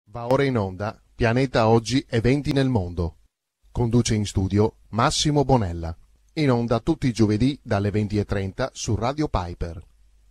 Va ora in onda Pianeta Oggi, eventi nel mondo. Conduce in studio Massimo Bonella. In onda tutti i giovedì dalle 20:30 su Radio Piper.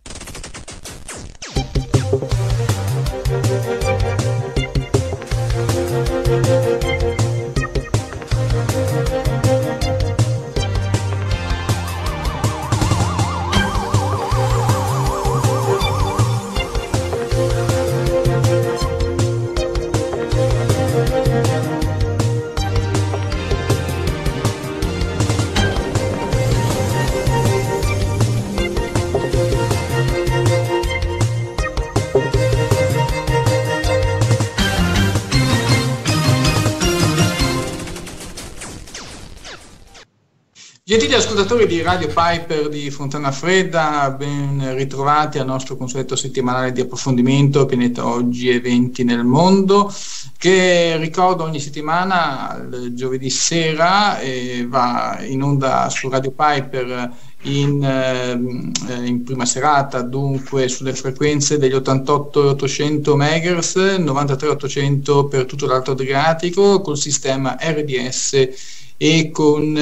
Gentili ascoltatori di Radio Piper di Fontana Fredda, ben ritrovati al nostro consueto settimanale di approfondimento Pianeta Oggi, eventi nel mondo, che ricordo ogni settimana il giovedì sera va in onda su Radio Piper in prima serata, dunque sulle frequenze degli 88-800 MHz, 93-800 per tutto l'Alto Adriatico, col sistema RDS e con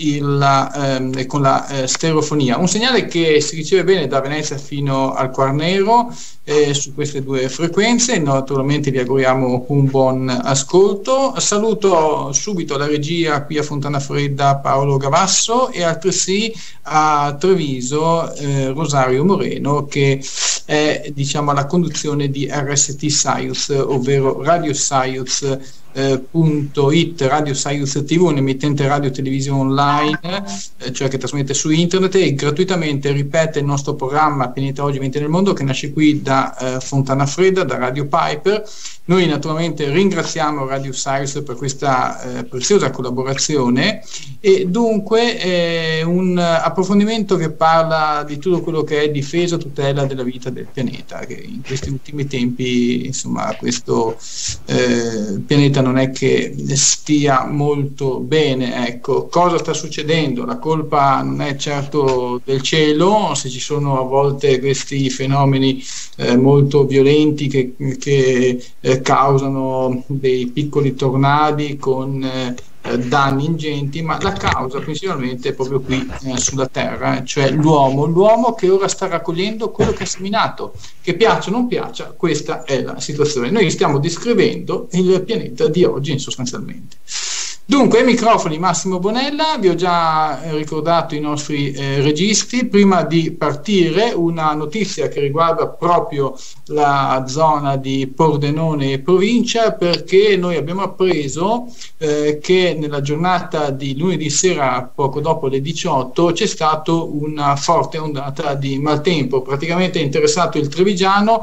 la stereofonia. Un segnale che si riceve bene da Venezia fino al Quarnero su queste due frequenze. Naturalmente vi auguriamo un buon ascolto. Saluto subito la regia qui a Fontana Fredda Paolo Gavasso e altresì a Treviso Rosario Moreno, che è alla conduzione di RST Science, ovvero Radio Science .it, Radio Science TV, un'emittente radio televisione online, cioè che trasmette su internet e gratuitamente ripete il nostro programma Pianeta Oggi, eventi nel mondo, che nasce qui da Fontana Fredda, da Radio Piper. Noi naturalmente ringraziamo Radio Science per questa preziosa collaborazione e dunque un approfondimento che parla di tutto quello che è difesa e tutela della vita del pianeta, che in questi ultimi tempi questo pianeta non è che stia molto bene. Ecco, cosa sta succedendo? La colpa non è certo del cielo, se ci sono a volte questi fenomeni molto violenti che causano dei piccoli tornadi con danni ingenti, ma la causa principalmente è proprio qui sulla Terra, cioè l'uomo che ora sta raccogliendo quello che ha seminato, che piaccia o non piaccia, questa è la situazione. Noi stiamo descrivendo il pianeta di oggi sostanzialmente. Dunque, ai microfoni Massimo Bonella, vi ho già ricordato i nostri registi. Prima di partire, una notizia che riguarda proprio la zona di Pordenone e provincia, perché noi abbiamo appreso che nella giornata di lunedì sera, poco dopo le 18, c'è stata una forte ondata di maltempo. Praticamente è interessato il Trevigiano,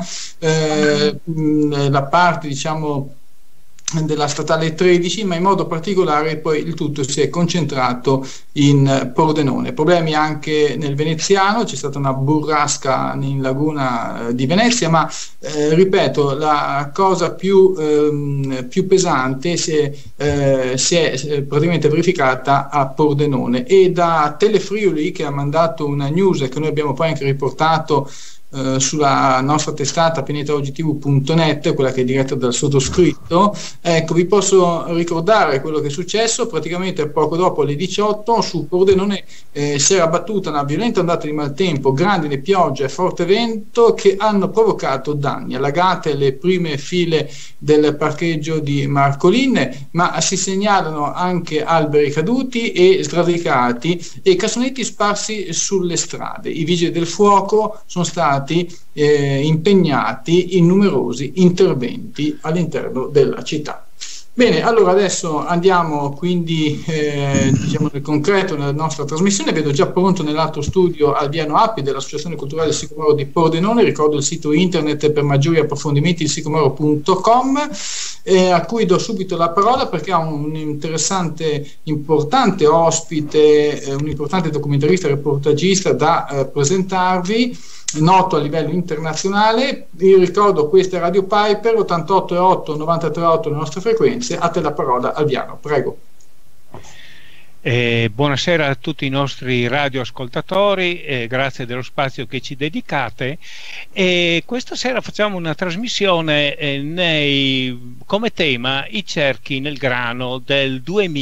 la parte della statale 13, ma in modo particolare poi il tutto si è concentrato in Pordenone. Problemi anche nel veneziano, c'è stata una burrasca in laguna di Venezia, ma ripeto, la cosa più pesante si è praticamente verificata a Pordenone, e da Telefriuli, che ha mandato una news che noi abbiamo poi anche riportato sulla nostra testata pianetaogitv.net, quella che è diretta dal sottoscritto. Ecco, vi posso ricordare quello che è successo. Praticamente poco dopo le 18 su Pordenone si era abbattuta una violenta ondata di maltempo, grandine, pioggia e forte vento che hanno provocato danni, allagate le prime file del parcheggio di Marcoline, ma si segnalano anche alberi caduti e sradicati e cassonetti sparsi sulle strade. I vigili del fuoco sono stati impegnati in numerosi interventi all'interno della città. Bene, allora adesso andiamo quindi nel concreto nella nostra trasmissione. Vedo già pronto nell'altro studio Albiano Appi dell'Associazione Culturale Sicumoro di Pordenone. Ricordo il sito internet per maggiori approfondimenti, il sicumoro.com, a cui do subito la parola perché ha un interessante, importante ospite, un importante documentarista e reportagista da presentarvi, noto a livello internazionale. Vi ricordo, questa è Radio Piper 88,8, 93,8 le nostre frequenze. A te la parola, Albiano, prego. Buonasera a tutti i nostri radioascoltatori, grazie dello spazio che ci dedicate. Questa sera facciamo una trasmissione come tema i cerchi nel grano del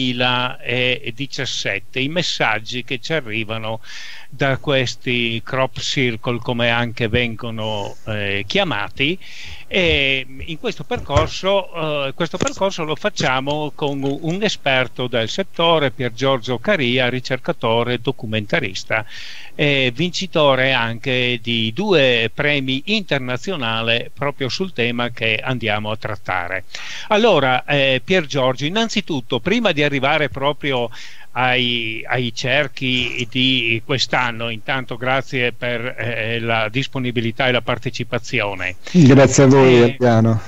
2017, i messaggi che ci arrivano da questi crop circle, come anche vengono chiamati. E in questo percorso lo facciamo con un esperto del settore, Pier Giorgio Caria, ricercatore, documentarista, vincitore anche di 2 premi internazionali proprio sul tema che andiamo a trattare. Allora, Pier Giorgio, innanzitutto, prima di arrivare proprio ai cerchi di quest'anno, intanto grazie per la disponibilità e la partecipazione. Grazie a voi, Adriano.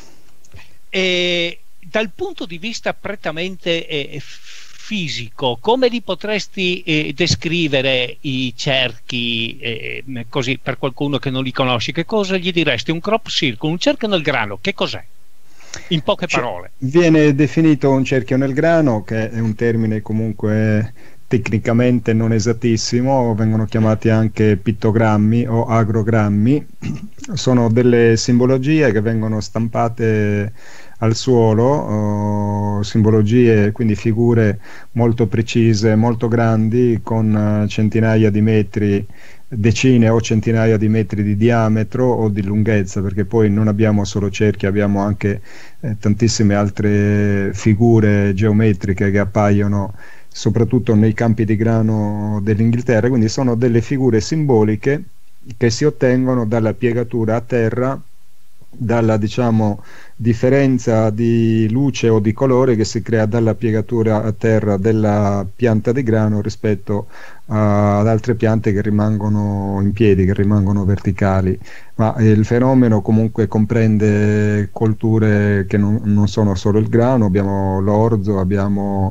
Dal punto di vista prettamente fisico, come li potresti descrivere i cerchi, così per qualcuno che non li conosce? Che cosa gli diresti? Un crop circle, un cerchio nel grano, che cos'è? In poche parole. Viene definito un cerchio nel grano, che è un termine comunque tecnicamente non esattissimo, vengono chiamati anche pittogrammi o agrogrammi. Sono delle simbologie che vengono stampate al suolo, simbologie, quindi figure molto precise, molto grandi, con centinaia di metri, decine o centinaia di metri di diametro o di lunghezza, perché poi non abbiamo solo cerchi, abbiamo anche tantissime altre figure geometriche che appaiono soprattutto nei campi di grano dell'Inghilterra. Quindi sono delle figure simboliche che si ottengono dalla piegatura a terra, dalla, diciamo, differenza di luce o di colore che si crea dalla piegatura a terra della pianta di grano rispetto ad altre piante che rimangono in piedi, che rimangono verticali. Ma il fenomeno comunque comprende colture che non sono solo il grano, abbiamo l'orzo, abbiamo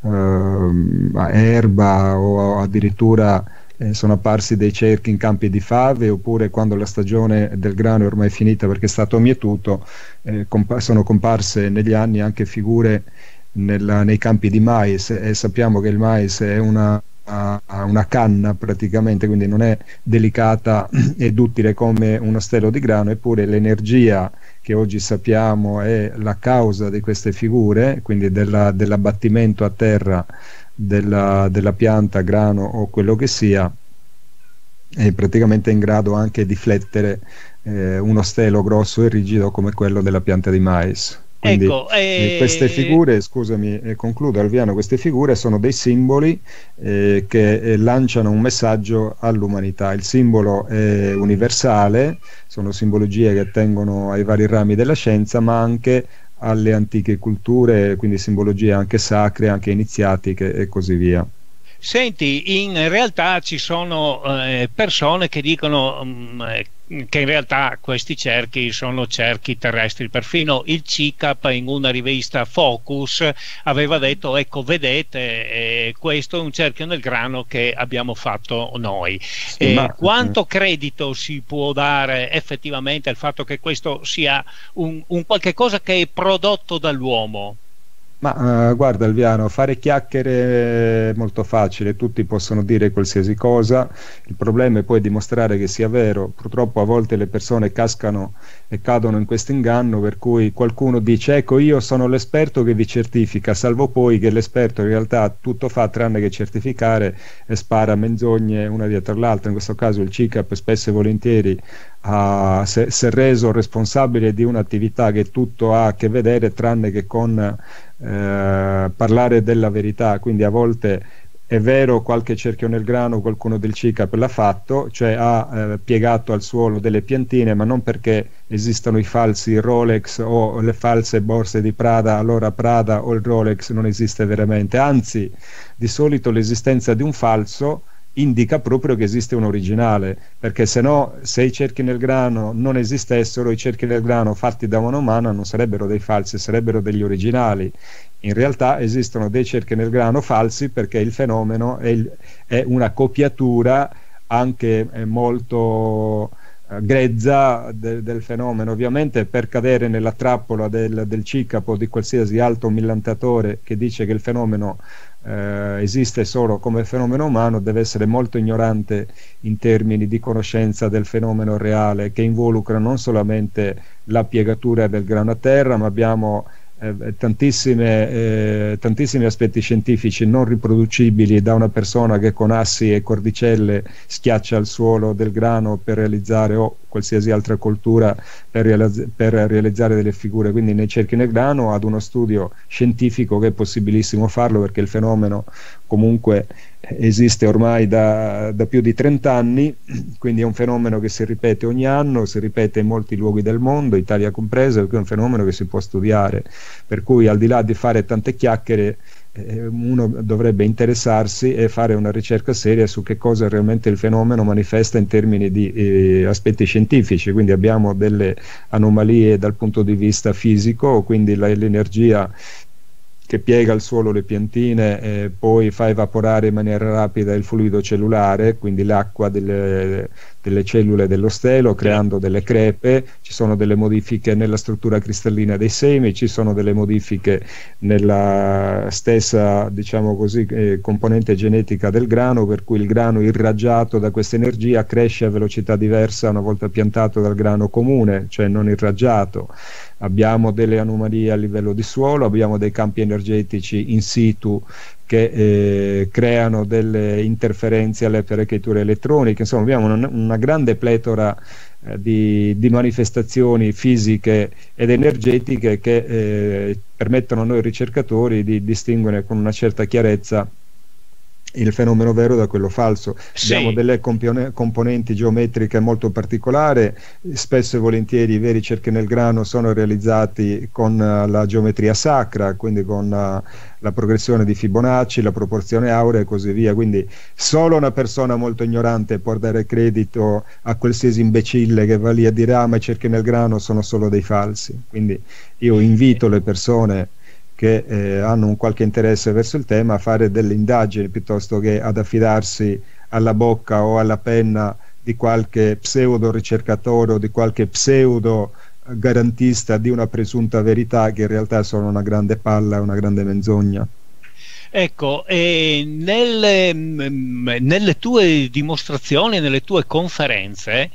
erba, o addirittura sono apparsi dei cerchi in campi di fave, oppure quando la stagione del grano è ormai finita perché è stato mietuto, sono comparse negli anni anche figure nei campi di mais, e sappiamo che il mais è una canna praticamente, quindi non è delicata e duttile come uno stelo di grano, eppure l'energia che oggi sappiamo è la causa di queste figure, quindi dell'abbattimento a terra della pianta, grano o quello che sia, è praticamente in grado anche di flettere uno stelo grosso e rigido come quello della pianta di mais. Quindi, ecco, queste figure, scusami, concludo Alviano, queste figure sono dei simboli che lanciano un messaggio all'umanità. Il simbolo è universale, sono simbologie che attengono ai vari rami della scienza, ma anche alle antiche culture, quindi simbologie anche sacre, anche iniziatiche e così via. Senti, in realtà ci sono persone che dicono che in realtà questi cerchi sono cerchi terrestri. Perfino il CICAP in una rivista Focus aveva detto: ecco, vedete, questo è un cerchio nel grano che abbiamo fatto noi. Sì, quanto credito si può dare effettivamente al fatto che questo sia un qualche cosa che è prodotto dall'uomo? Ma guarda Alviano, fare chiacchiere è molto facile, tutti possono dire qualsiasi cosa, il problema è poi dimostrare che sia vero. Purtroppo a volte le persone cascano e cadono in questo inganno, per cui qualcuno dice: ecco, io sono l'esperto che vi certifica, salvo poi che l'esperto in realtà tutto fa tranne che certificare e spara menzogne una dietro l'altra. In questo caso il CICAP spesso e volentieri si è reso responsabile di un'attività che tutto ha a che vedere tranne che con parlare della verità. Quindi a volte è vero, qualche cerchio nel grano qualcuno del CICAP l'ha fatto, cioè ha piegato al suolo delle piantine, ma non perché esistono i falsi Rolex o le false borse di Prada, allora Prada o il Rolex non esiste veramente. Anzi, di solito l'esistenza di un falso indica proprio che esiste un originale, perché se i cerchi nel grano non esistessero, i cerchi nel grano fatti da mano umana non sarebbero dei falsi, sarebbero degli originali. In realtà esistono dei cerchi nel grano falsi perché il fenomeno è una copiatura anche molto grezza del fenomeno. Ovviamente, per cadere nella trappola del CICAP o di qualsiasi altro millantatore che dice che il fenomeno esiste solo come fenomeno umano, deve essere molto ignorante in termini di conoscenza del fenomeno reale, che involucra non solamente la piegatura del grano a terra, ma abbiamo tantissimi aspetti scientifici non riproducibili da una persona che con assi e cordicelle schiaccia il suolo del grano per realizzare, o qualsiasi altra coltura per realizzare delle figure. Quindi nei cerchi nel grano, ad uno studio scientifico che è possibilissimo farlo, perché il fenomeno comunque esiste ormai da più di 30 anni, quindi è un fenomeno che si ripete ogni anno, si ripete in molti luoghi del mondo, Italia compresa, perché è un fenomeno che si può studiare, per cui al di là di fare tante chiacchiere uno dovrebbe interessarsi e fare una ricerca seria su che cosa realmente il fenomeno manifesta in termini di aspetti scientifici. Quindi abbiamo delle anomalie dal punto di vista fisico, quindi l'energia che piega al suolo le piantine e poi fa evaporare in maniera rapida il fluido cellulare, quindi l'acqua delle cellule dello stelo, creando delle crepe. Ci sono delle modifiche nella struttura cristallina dei semi, ci sono delle modifiche nella stessa, diciamo così, componente genetica del grano, per cui il grano irraggiato da questa energia cresce a velocità diversa una volta piantato dal grano comune, cioè non irraggiato. Abbiamo delle anomalie a livello di suolo, abbiamo dei campi energetici in situ che creano delle interferenze alle apparecchiature elettroniche. Insomma, abbiamo una grande pletora di manifestazioni fisiche ed energetiche che permettono a noi ricercatori di distinguere con una certa chiarezza il fenomeno vero da quello falso. Sì. Abbiamo delle componenti geometriche molto particolari, spesso e volentieri i veri cerchi nel grano sono realizzati con la geometria sacra, quindi con la progressione di Fibonacci, la proporzione aurea e così via. Quindi solo una persona molto ignorante può dare credito a qualsiasi imbecille che va lì a dire ma i cerchi nel grano sono solo dei falsi. Quindi io invito le persone che hanno un qualche interesse verso il tema a fare delle indagini piuttosto che ad affidarsi alla bocca o alla penna di qualche pseudo ricercatore o di qualche pseudo garantista di una presunta verità, che in realtà sono una grande palla e una grande menzogna. Ecco, nelle tue dimostrazioni, nelle tue conferenze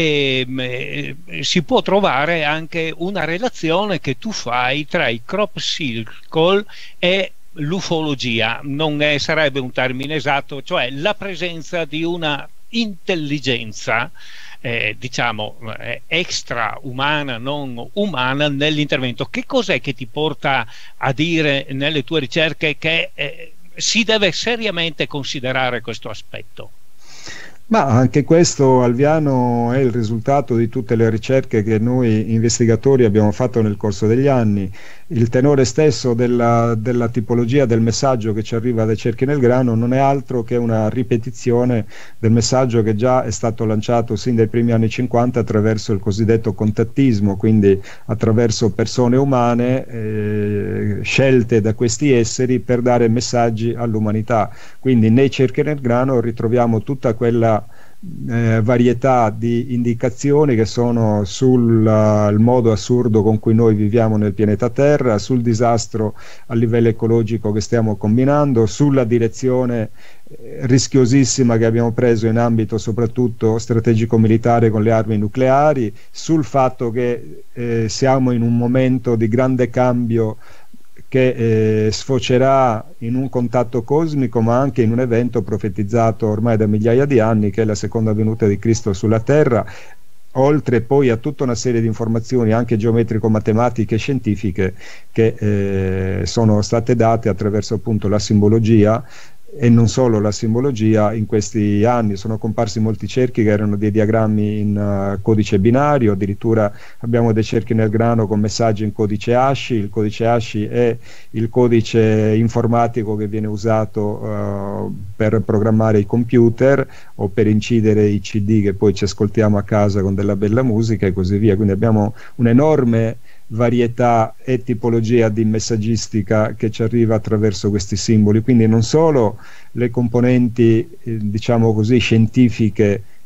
si può trovare anche una relazione che tu fai tra i crop circle e l'ufologia. Non sarebbe un termine esatto, cioè la presenza di una intelligenza diciamo extra umana, non umana, nell'intervento. Che cos'è che ti porta a dire nelle tue ricerche che si deve seriamente considerare questo aspetto? Ma anche questo, Alviano, è il risultato di tutte le ricerche che noi investigatori abbiamo fatto nel corso degli anni. Il tenore stesso della tipologia del messaggio che ci arriva dai cerchi nel grano non è altro che una ripetizione del messaggio che già è stato lanciato sin dai primi anni 50 attraverso il cosiddetto contattismo, quindi attraverso persone umane scelte da questi esseri per dare messaggi all'umanità. Quindi nei cerchi nel grano ritroviamo tutta quella varietà di indicazioni che sono sul modo assurdo con cui noi viviamo nel pianeta Terra, sul disastro a livello ecologico che stiamo combinando, sulla direzione rischiosissima che abbiamo preso in ambito soprattutto strategico militare con le armi nucleari, sul fatto che siamo in un momento di grande cambio che sfocerà in un contatto cosmico, ma anche in un evento profetizzato ormai da migliaia di anni, che è la seconda venuta di Cristo sulla Terra, oltre poi a tutta una serie di informazioni anche geometrico-matematiche e scientifiche che sono state date attraverso appunto la simbologia. E non solo la simbologia. In questi anni sono comparsi molti cerchi che erano dei diagrammi in codice binario, addirittura abbiamo dei cerchi nel grano con messaggi in codice ASCII. Il codice ASCII è il codice informatico che viene usato per programmare i computer o per incidere i CD che poi ci ascoltiamo a casa con della bella musica e così via. Quindi abbiamo un'enorme varietà e tipologia di messaggistica che ci arriva attraverso questi simboli. Quindi non solo le componenti diciamo così scientifiche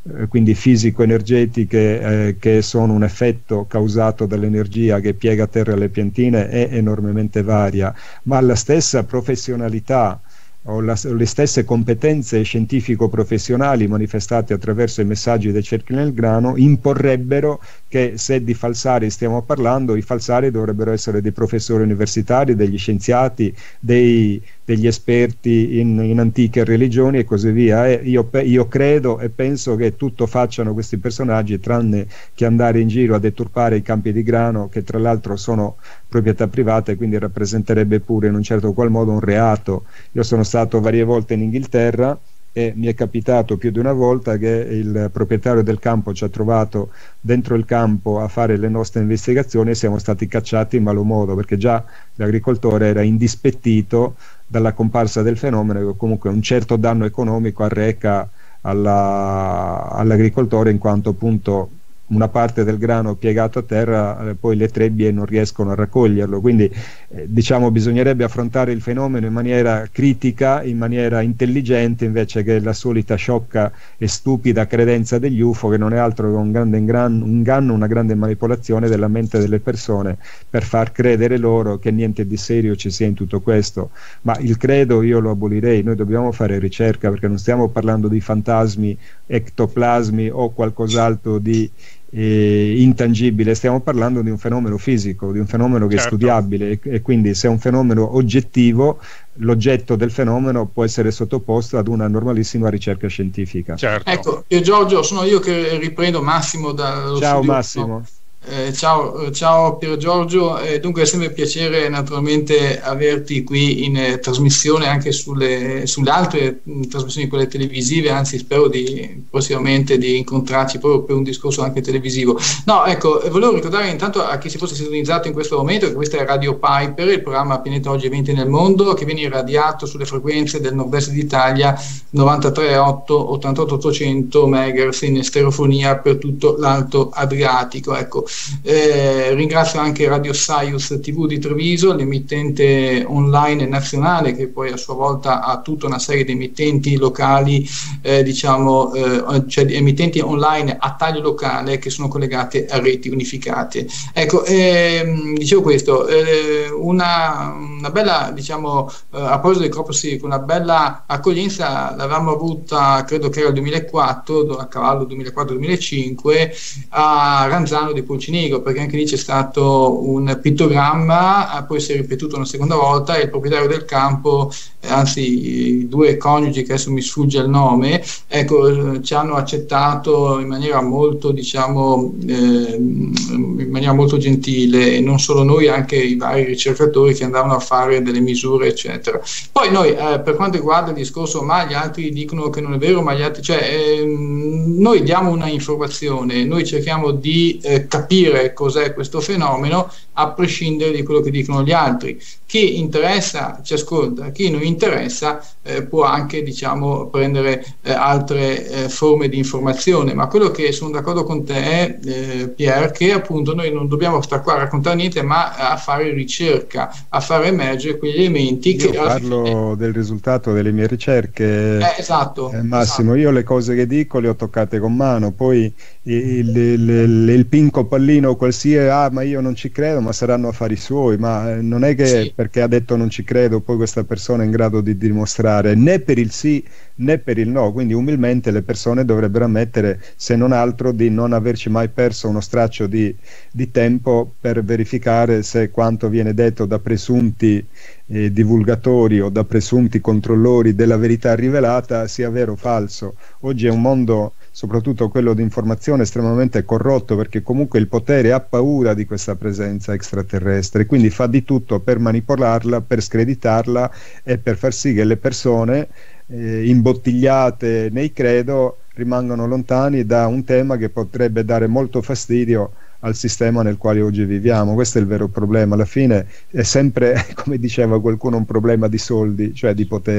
quindi fisico-energetiche, che sono un effetto causato dall'energia che piega a terra le piantine, è enormemente varia, ma la stessa professionalità o le stesse competenze scientifico-professionali manifestate attraverso i messaggi dei cerchi nel grano imporrebbero che, se di falsari stiamo parlando, i falsari dovrebbero essere dei professori universitari, degli scienziati, degli esperti in antiche religioni e così via. Io credo e penso che tutto facciano questi personaggi, tranne che andare in giro a deturpare i campi di grano, che tra l'altro sono proprietà private, quindi rappresenterebbe pure in un certo qual modo un reato. Io sono stato varie volte in Inghilterra e mi è capitato più di una volta che il proprietario del campo ci ha trovato dentro il campo a fare le nostre investigazioni e siamo stati cacciati in malo modo, perché già l'agricoltore era indispettito dalla comparsa del fenomeno, che comunque un certo danno economico arreca all'agricoltore, in quanto appunto una parte del grano piegato a terra, poi le trebbie non riescono a raccoglierlo, quindi diciamo bisognerebbe affrontare il fenomeno in maniera critica, in maniera intelligente, invece che la solita sciocca e stupida credenza degli UFO, che non è altro che un grande inganno, una grande manipolazione della mente delle persone per far credere loro che niente di serio ci sia in tutto questo. Ma il credo io lo abolirei. Noi dobbiamo fare ricerca, perché non stiamo parlando di fantasmi, ectoplasmi o qualcos'altro di intangibile, stiamo parlando di un fenomeno fisico, di un fenomeno che è studiabile, e quindi se è un fenomeno oggettivo, l'oggetto del fenomeno può essere sottoposto ad una normalissima ricerca scientifica. Ecco, Giorgio, sono io che riprendo Massimo dallo Ciao studio. Massimo. Ciao Pier Giorgio, dunque è sempre un piacere naturalmente averti qui in trasmissione anche sulle altre trasmissioni, quelle televisive, anzi spero prossimamente di incontrarci proprio per un discorso anche televisivo. No, ecco, volevo ricordare intanto a chi si fosse sintonizzato in questo momento che questa è Radio Piper, il programma Pianeta Oggi Eventi nel Mondo, che viene irradiato sulle frequenze del nord-est d'Italia, 93,8, 88,800 MHz in stereofonia per tutto l'Alto Adriatico. Ecco, ringrazio anche Radio Saius TV di Treviso, l'emittente online nazionale, che poi a sua volta ha tutta una serie di emittenti locali, cioè di emittenti online a taglio locale che sono collegate a reti unificate. Ecco, dicevo questo, una bella, diciamo, a proposito di CropSeek, una bella accoglienza l'avevamo avuta, credo che era il 2004, a cavallo 2004-2005, a Ranzano di Pulcinella, perché anche lì c'è stato un pittogramma, poi si è ripetuto una seconda volta e il proprietario del campo, anzi i due coniugi, che adesso mi sfugge il nome, ecco, ci hanno accettato in maniera molto, diciamo, in maniera molto gentile, e non solo noi, anche i vari ricercatori che andavano a fare delle misure eccetera. Poi noi per quanto riguarda il discorso ma gli altri dicono che non è vero, ma gli altri, cioè noi diamo una informazione, noi cerchiamo di capire cos'è questo fenomeno a prescindere di quello che dicono gli altri. Chi interessa ci ascolta, chi non interessa può anche, diciamo, prendere altre forme di informazione, ma quello che sono d'accordo con te è, Pier, che appunto noi non dobbiamo stare qua a raccontare niente, ma a fare ricerca, a far emergere quegli elementi. Io parlo del risultato delle mie ricerche, esatto, Massimo, esatto. Io le cose che dico le ho toccate con mano, poi il pinco pallino qualsiasi, ma io non ci credo, ma saranno affari suoi, ma non è che sì, perché ha detto non ci credo poi questa persona è in grado di dimostrare né per il sì né per il no, quindi umilmente le persone dovrebbero ammettere, se non altro, di non averci mai perso uno straccio di tempo per verificare se quanto viene detto da presunti divulgatori o da presunti controllori della verità rivelata sia vero o falso. Oggi è un mondo, soprattutto quello di informazione, estremamente corrotto, perché comunque il potere ha paura di questa presenza extraterrestre, quindi fa di tutto per manipolarla, per screditarla e per far sì che le persone imbottigliate nei credo rimangano lontani da un tema che potrebbe dare molto fastidio al sistema nel quale oggi viviamo. Questo è il vero problema. Alla fine è sempre, come diceva qualcuno, un problema di soldi, cioè di potere.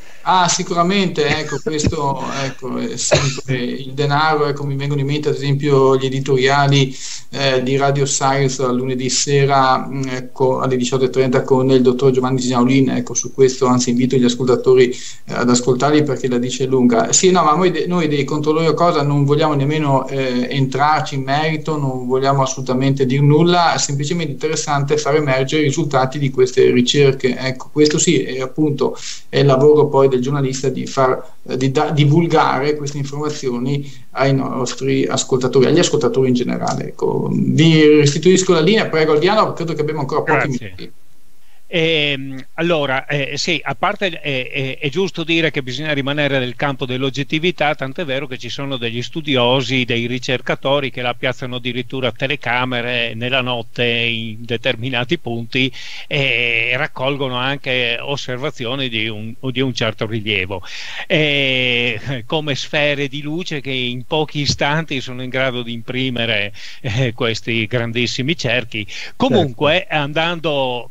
Sicuramente, ecco, questo ecco, è sempre il denaro, ecco, mi vengono in mente ad esempio gli editoriali di Radio Science lunedì sera ecco, alle 18:30 con il dottor Giovanni Ginaulin, ecco, su questo, anzi invito gli ascoltatori ad ascoltarli perché la dice lunga. Sì, no, ma noi dei controllori o cosa non vogliamo nemmeno entrarci in merito, non vogliamo assolutamente dire nulla, è semplicemente interessante far emergere i risultati di queste ricerche, ecco, questo sì, è appunto è il lavoro poi del giornalista di divulgare queste informazioni ai nostri ascoltatori, agli ascoltatori in generale. Ecco, vi restituisco la linea, prego Alviano, credo che abbiamo ancora pochi minuti. Allora, sì, a parte è giusto dire che bisogna rimanere nel campo dell'oggettività, tant'è vero che ci sono degli studiosi, dei ricercatori che la piazzano addirittura telecamere nella notte in determinati punti e raccolgono anche osservazioni di un certo rilievo, come sfere di luce che in pochi istanti sono in grado di imprimere questi grandissimi cerchi. Comunque, andando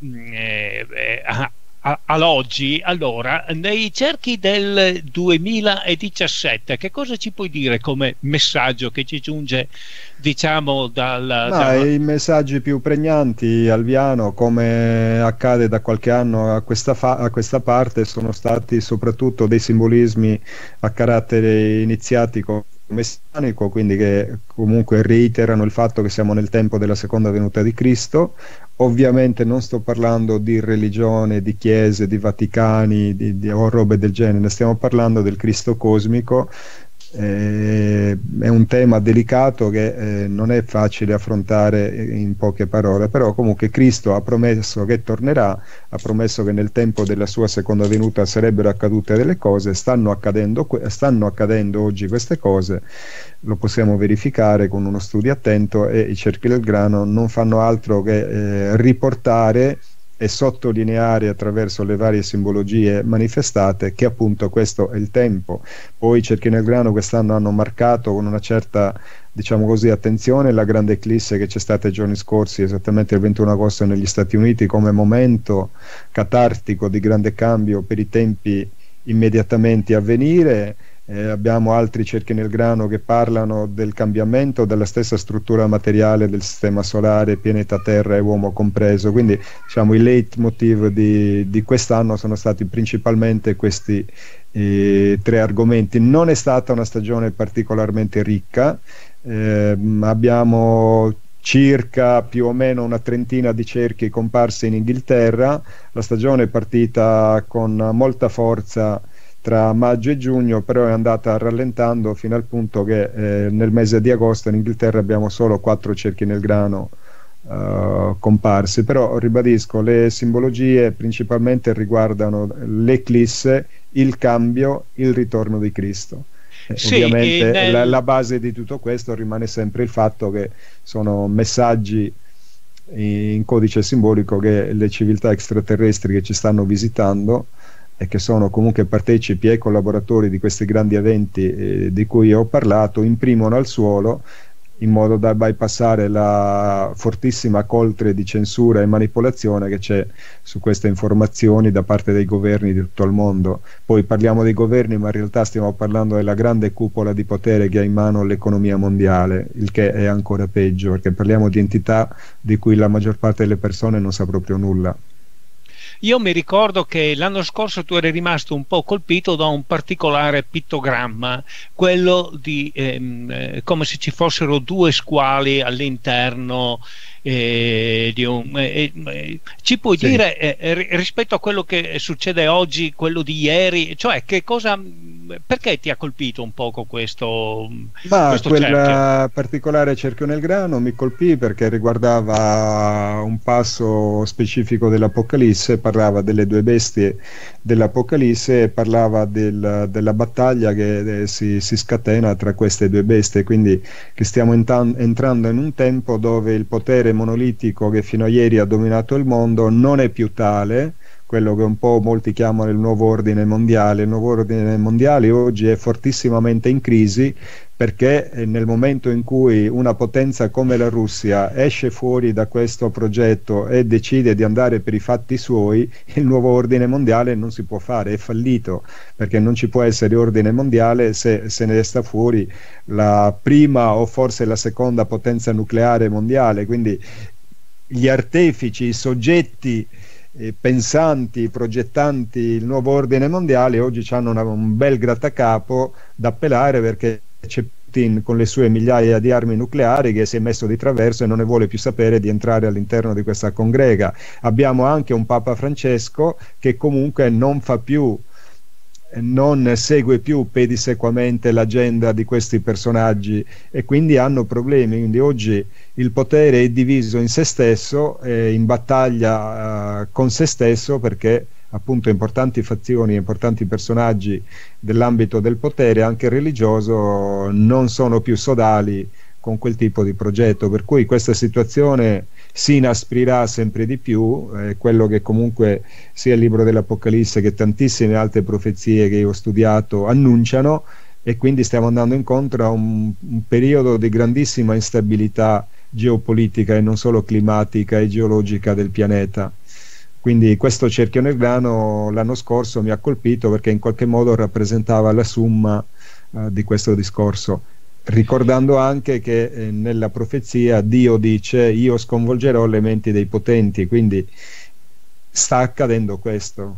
all'oggi, allora, nei cerchi del 2017, che cosa ci puoi dire come messaggio che ci giunge, diciamo, I messaggi più pregnanti, Alviano, come accade da qualche anno a questa parte, sono stati soprattutto dei simbolismi a carattere iniziatico messianico, quindi che comunque reiterano il fatto che siamo nel tempo della seconda venuta di Cristo. Ovviamente non sto parlando di religione, di chiese, di Vaticani, o robe del genere, stiamo parlando del Cristo cosmico. È un tema delicato che non è facile affrontare in poche parole, però comunque Cristo ha promesso che tornerà, ha promesso che nel tempo della sua seconda venuta sarebbero accadute delle cose, stanno accadendo oggi queste cose, lo possiamo verificare con uno studio attento, e i cerchi del grano non fanno altro che riportare e sottolineare attraverso le varie simbologie manifestate che appunto questo è il tempo. Poi i cerchi nel grano quest'anno hanno marcato con una certa, diciamo così, attenzione la grande eclisse che c'è stata i giorni scorsi, esattamente il 21 agosto negli Stati Uniti, come momento catartico di grande cambio per i tempi immediatamente a venire. Abbiamo altri cerchi nel grano che parlano del cambiamento della stessa struttura materiale del sistema solare, pianeta Terra e uomo compreso, quindi diciamo i leitmotiv di quest'anno sono stati principalmente questi tre argomenti. Non è stata una stagione particolarmente ricca, abbiamo circa più o meno una trentina di cerchi comparsi in Inghilterra. La stagione è partita con molta forza tra maggio e giugno, però è andata rallentando fino al punto che nel mese di agosto in Inghilterra abbiamo solo 4 cerchi nel grano comparsi. Però ribadisco, le simbologie principalmente riguardano l'eclisse, il cambio, il ritorno di Cristo. Sì, ovviamente la base di tutto questo rimane sempre il fatto che sono messaggi in codice simbolico che le civiltà extraterrestri che ci stanno visitando e che sono comunque partecipi e collaboratori di questi grandi eventi di cui ho parlato, imprimono al suolo in modo da bypassare la fortissima coltre di censura e manipolazione che c'è su queste informazioni da parte dei governi di tutto il mondo. Poi parliamo dei governi, ma in realtà stiamo parlando della grande cupola di potere che ha in mano l'economia mondiale, il che è ancora peggio, perché parliamo di entità di cui la maggior parte delle persone non sa proprio nulla. Io mi ricordo che l'anno scorso tu eri rimasto un po' colpito da un particolare pittogramma, quello di come se ci fossero 2 squali all'interno di un... ci puoi dire rispetto a quello che succede oggi, quello di ieri, cioè che cosa, perché ti ha colpito un poco questo quel cerchio? Particolare cerchio nel grano mi colpì perché riguardava un passo specifico dell'Apocalisse, parlava delle 2 bestie dell'Apocalisse e parlava della battaglia che si scatena tra queste 2 bestie, quindi che stiamo entrando in un tempo dove il potere monolitico che fino a ieri ha dominato il mondo non è più tale, quello che un po' molti chiamano il nuovo ordine mondiale. Il nuovo ordine mondiale oggi è fortissimamente in crisi perché nel momento in cui una potenza come la Russia esce fuori da questo progetto e decide di andare per i fatti suoi, il nuovo ordine mondiale non si può fare, è fallito, perché non ci può essere ordine mondiale se ne sta fuori la prima o forse la seconda potenza nucleare mondiale. Quindi gli artefici, i soggetti pensanti, progettanti il nuovo ordine mondiale oggi hanno un bel grattacapo da pelare, perché c'è Putin con le sue migliaia di armi nucleari che si è messo di traverso e non ne vuole più sapere di entrare all'interno di questa congrega. Abbiamo anche un Papa Francesco che comunque non segue più pedissequamente l'agenda di questi personaggi, e quindi hanno problemi. Quindi oggi il potere è diviso in se stesso, in battaglia con se stesso, perché appunto importanti fazioni, importanti personaggi dell'ambito del potere anche religioso non sono più sodali con quel tipo di progetto, per cui questa situazione si inasprirà sempre di più. Quello che comunque sia il libro dell'Apocalisse che tantissime altre profezie che io ho studiato annunciano, e quindi stiamo andando incontro a un periodo di grandissima instabilità geopolitica e non solo climatica e geologica del pianeta. Quindi questo cerchio nel grano l'anno scorso mi ha colpito, perché in qualche modo rappresentava la summa di questo discorso, ricordando anche che nella profezia Dio dice: io sconvolgerò le menti dei potenti, quindi sta accadendo questo.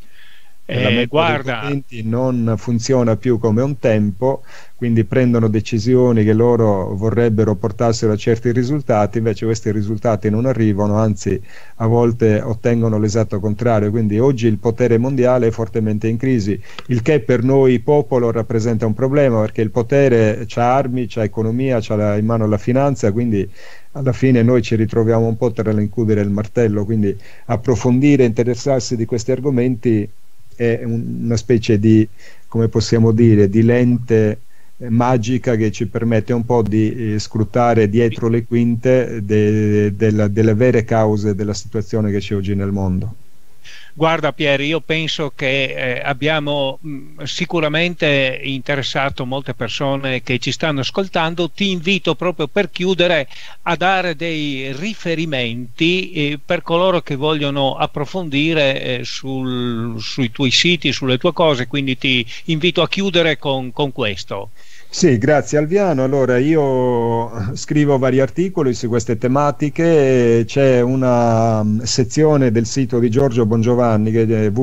La mente Guarda, dei potenti non funziona più come un tempo, quindi prendono decisioni che loro vorrebbero portassero a certi risultati, invece questi risultati non arrivano, anzi a volte ottengono l'esatto contrario. Quindi oggi il potere mondiale è fortemente in crisi, il che per noi popolo rappresenta un problema, perché il potere c'ha armi, c'ha economia, c'ha in mano la finanza, quindi alla fine noi ci ritroviamo un po' tra l'incudine e il martello. Quindi approfondire, interessarsi di questi argomenti è una specie di, come possiamo dire, di lente magica che ci permette un po' di scrutare dietro le quinte delle vere cause della situazione che c'è oggi nel mondo. Guarda Pier, io penso che abbiamo sicuramente interessato molte persone che ci stanno ascoltando. Ti invito proprio per chiudere a dare dei riferimenti per coloro che vogliono approfondire sui tuoi siti, sulle tue cose, quindi ti invito a chiudere con questo. Sì, grazie Alviano. Allora, io scrivo vari articoli su queste tematiche, c'è una sezione del sito di Giorgio Bongiovanni che è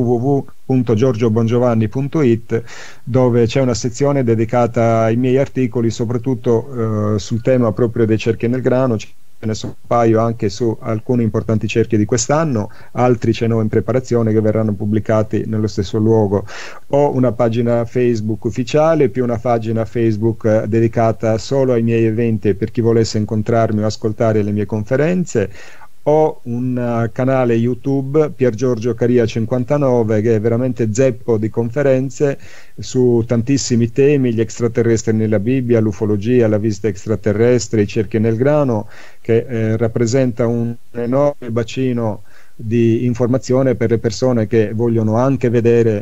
www.giorgiobongiovanni.it, dove c'è una sezione dedicata ai miei articoli, soprattutto sul tema proprio dei cerchi nel grano. Ce ne sono un paio anche su alcuni importanti cerchi di quest'anno, altri ce ne ho in preparazione che verranno pubblicati nello stesso luogo. Ho una pagina Facebook ufficiale, più una pagina Facebook dedicata solo ai miei eventi e per chi volesse incontrarmi o ascoltare le mie conferenze. Ho un canale YouTube, Pier Giorgio Caria 59, che è veramente zeppo di conferenze su tantissimi temi: gli extraterrestri nella Bibbia, l'ufologia, la visita extraterrestre, i cerchi nel grano, che rappresenta un enorme bacino di informazione per le persone che vogliono anche vedere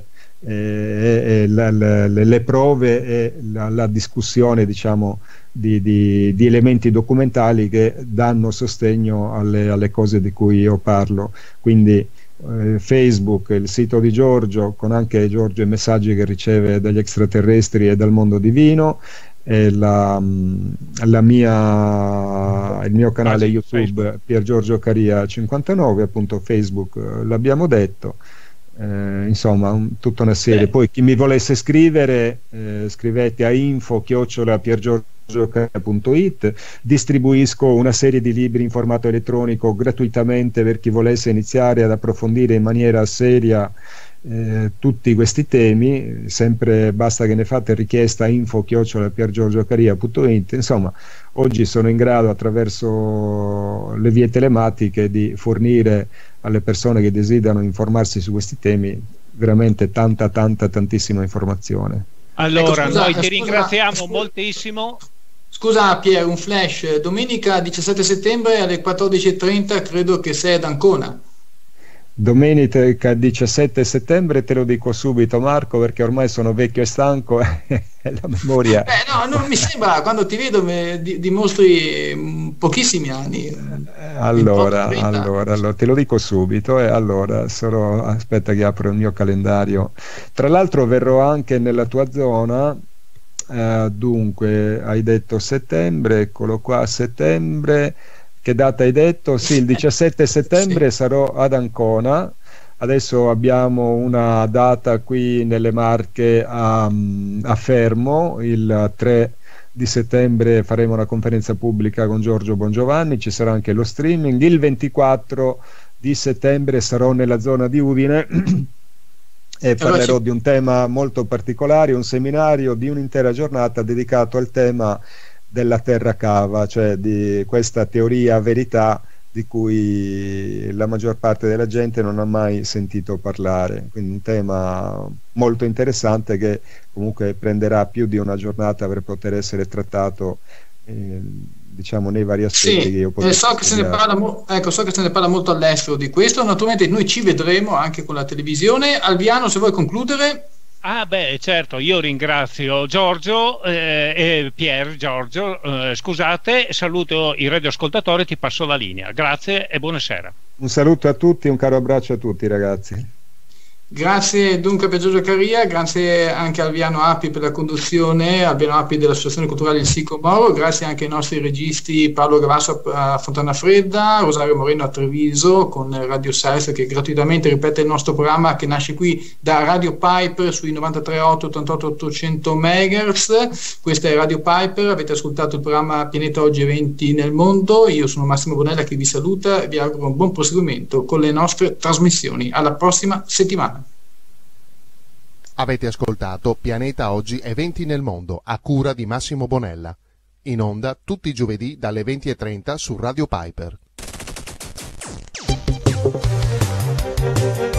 le prove e la discussione, diciamo, di elementi documentali che danno sostegno alle cose di cui io parlo. Quindi Facebook, il sito di Giorgio, con anche Giorgio i messaggi che riceve dagli extraterrestri e dal mondo divino, e il mio canale YouTube Facebook. Pier Giorgio Caria 59, appunto Facebook l'abbiamo detto. Insomma, tutta una serie. Poi chi mi volesse scrivere, scrivete a info@piergiorgiocaria.it. distribuisco una serie di libri in formato elettronico gratuitamente per chi volesse iniziare ad approfondire in maniera seria tutti questi temi. Sempre basta che ne fate richiesta a info@piergiorgiocaria.it. Insomma, oggi sono in grado, attraverso le vie telematiche, di fornire alle persone che desiderano informarsi su questi temi veramente tantissima informazione. Allora, ecco, noi ti ringraziamo moltissimo. Scusa Pier, un flash: domenica 17 settembre alle 14:30 credo che sei ad Ancona. Domenica 17 settembre, te lo dico subito Marco, perché ormai sono vecchio e stanco e la memoria... no, non mi sembra, quando ti vedo dimostri pochissimi anni. Allora, te lo dico subito e allora aspetta che apro il mio calendario. Tra l'altro verrò anche nella tua zona, dunque hai detto settembre, eccolo qua, settembre. Che data hai detto? Sì, il 17 settembre sì. Sarò ad Ancona. Adesso abbiamo una data qui nelle Marche a Fermo. Il 3 di settembre faremo una conferenza pubblica con Giorgio Bongiovanni, ci sarà anche lo streaming. Il 24 di settembre sarò nella zona di Udine e parlerò di un tema molto particolare, un seminario di un'intera giornata dedicato al tema della terra cava, cioè di questa teoria verità di cui la maggior parte della gente non ha mai sentito parlare. Quindi un tema molto interessante che comunque prenderà più di una giornata per poter essere trattato diciamo nei vari aspetti che io posso so che se ne parla molto all'estero di questo. Naturalmente noi ci vedremo anche con la televisione. Alviano, se vuoi concludere. Certo, io ringrazio Giorgio e Giorgio, scusate, saluto i radioascoltatori, ti passo la linea. Grazie e buonasera. Un saluto a tutti, un caro abbraccio a tutti ragazzi. Grazie dunque per Giorgio Caria, grazie anche a Alviano Appi per la conduzione, Alviano Appi dell'Associazione Culturale Il Sicomoro, grazie anche ai nostri registi Paolo Gavasso a Fontana Fredda, Rosario Moreno a Treviso con Radio Salsa che gratuitamente ripete il nostro programma che nasce qui da Radio Piper sui 93.8 88.800 MHz. Questa è Radio Piper, avete ascoltato il programma Pianeta Oggi Eventi nel Mondo, io sono Massimo Bonella che vi saluta e vi auguro un buon proseguimento con le nostre trasmissioni. Alla prossima settimana. Avete ascoltato Pianeta Oggi Eventi nel Mondo a cura di Massimo Bonella, in onda tutti i giovedì dalle 20:30 su Radio Piper.